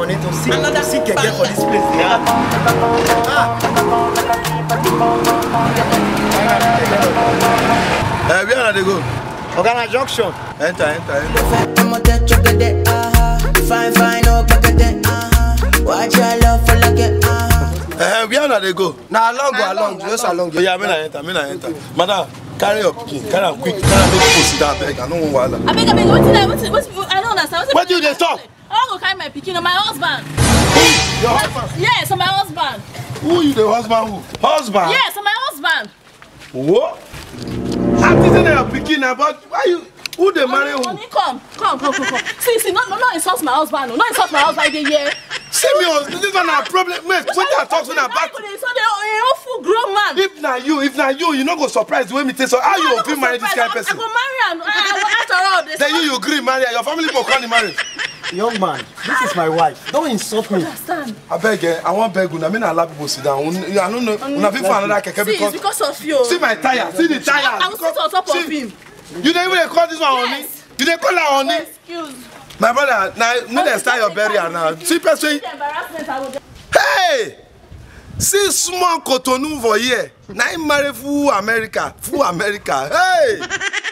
money to see keke for this place. Yeah. Where are they go? Ogana Junction. Enter. Fine, oh, back again. Watch your love for like it. Where are they go? Now along, just along. Yeah, I enter. Madam, carry your pikin, carry am quick, carry am make people sit down beg. I don't want wahala. I beg, what I don't understand. What do they talk? I want to carry my pikin on my husband. Your husband? Yes, on my husband. Who you the husband who? Husband? Yes, on my husband. What? I'm thinking your pikin about why you who they marry who? Honey, come. See, no, insult my husband. No, insult my husband again. See me, this one a problem. Wait, what are talking about? So they awful grown man. If not you, you not go surprise the way me take so. How you will marry this kind of person? I go marry him. After all this. Then you agree marry her. Your family will call the marriage. Young man, this is my wife. Don't insult me. I beg you. I want beg you. I mean, I allow people sit down. I don't know. Una fit for another keke because. See, it's because of you. See my tire. See the tire. I will sit on top of him. You don't even call this one honey. You don't call her honey. Excuse. My brother, now no dey start your burial now. See person. Hey! See small Cotonou for here. Now he marry full America. Hey!